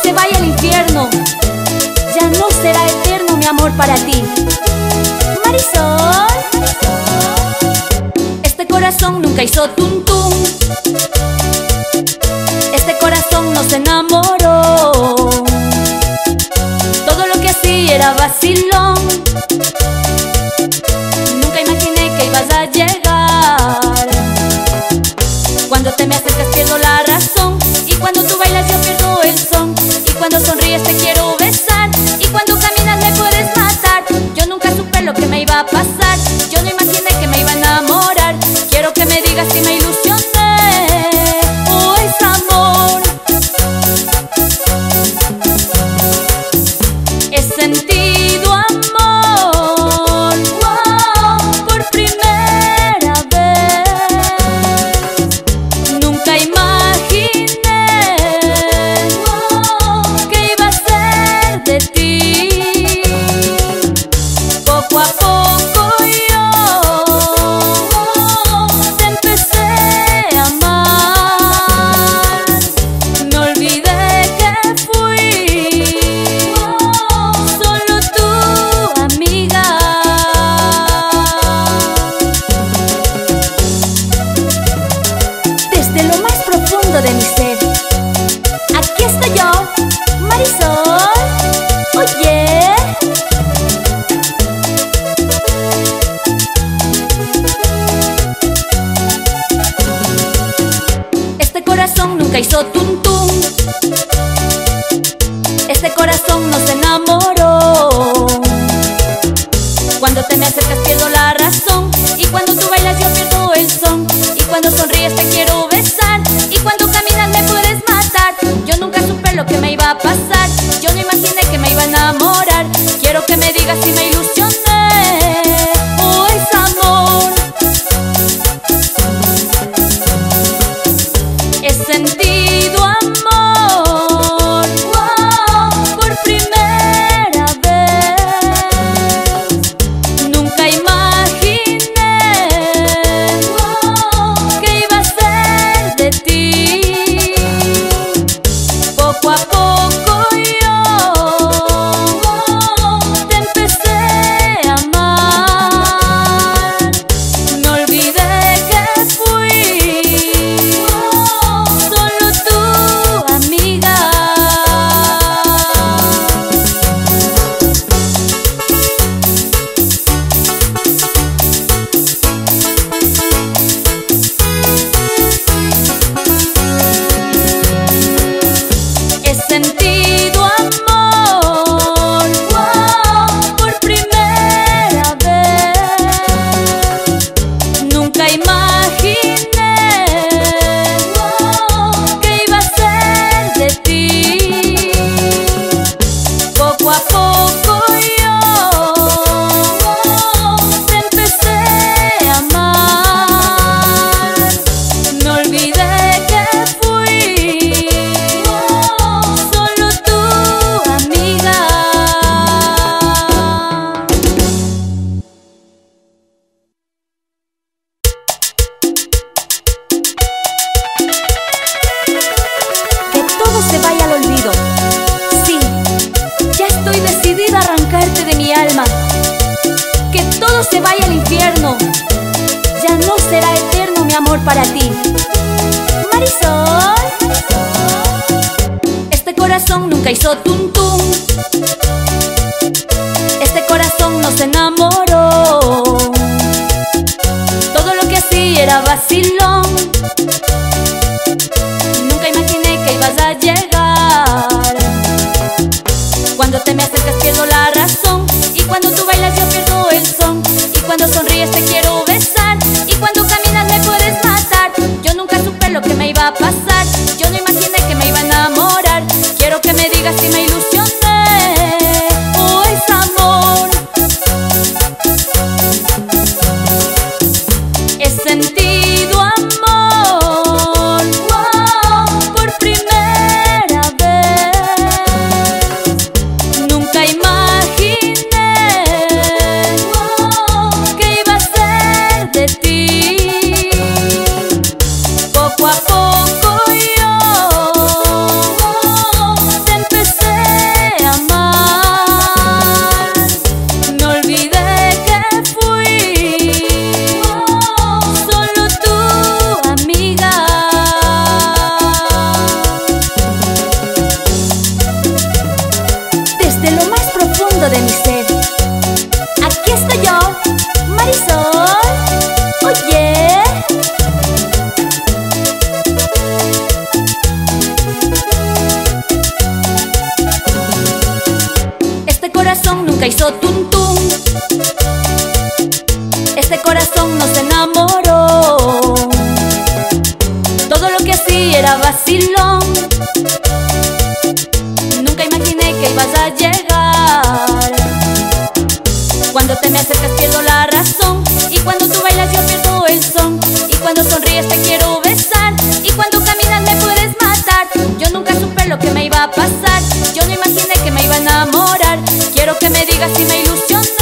se vaya al infierno, ya no será eterno mi amor para ti. Marisol, este corazón nunca hizo tum tum, este corazón no se enamoró, todo lo que hacía era vacilón. Nunca imaginé que ibas a llegar. Cuando te me acercas pierdo la razón, y cuando tú bailas yo pierdo el son, y cuando sonríes te quiero besar, y cuando caminas me puedes matar. Yo nunca supe lo que me iba a pasar, yo no imaginé que me iba a enamorar. Quiero que me digas si me ilusioné o es amor. He sentido amor, wow, por primera vez. Nunca imaginé, wow, que iba a ser de ti. Poco a poco yo, wow, te empecé a amar. Me olvidé que fui, wow, solo tu amiga. Desde lo más profundo de mi ser, aquí estoy yo, Marisol. Oye, este corazón nunca hizo tum tum, este corazón no se enamoró. Cuando te me acercas pierdo la razón, y cuando tú bailas yo pierdo el son, y cuando sonríes te quiero besar, y cuando caminas me puedes matar. Yo nunca supe lo que me iba a pasar, yo no imaginé que me iba a enamorar. Quiero que me digas si me ilusioné o es amor. He sentido amor, wow, por primera vez. Nunca imaginé, wow, que iba a ser de ti. Poco a poco yo, wow, te empecé a amar. Me olvidé que fui, wow, solo tu amiga. He sentido amor, wow, por primera vez. Nunca imaginé, wow, que iba a ser de ti. Poco a poco yo, wow, te empecé a amar. Me olvidé que fui, wow, solo tu amiga. Que todo se vaya al olvido. Sí, ya estoy decidida a arrancarte de mi alma. Que todo se vaya al infierno, ya no será eterno mi amor para ti. Marisol, este corazón nunca hizo tum tum, este corazón no se enamoró, todo lo que hacía era vacilón. Nunca imaginé que ibas a llegar. Cuando te me acercas pierdo la razón, y cuando tú bailas yo pierdo el son, y cuando sonríes te quiero besar, y cuando caminas me puedes matar. Yo nunca supe lo que me iba a pasar, yo no imaginé que me iba a enamorar. Quiero que me digas si me ilusioné o es amor. He sentido amor, wow, por primera vez. Nunca imaginé, wow, que iba a ser de ti. Poco a poco de mi ser. Aquí estoy yo, Marisol. Oye, este corazón nunca hizo tum tum. Este corazón no se enamoró. Todo lo que hacía era vacilón. Nunca imaginé que ibas a llegar. Cuando te me acercas pierdo la razón, y cuando tú bailas yo pierdo el son, y cuando sonríes te quiero besar, y cuando caminas me puedes matar. Yo nunca supe lo que me iba a pasar. Yo no imaginé que me iba a enamorar. Quiero que me digas si me ilusionó.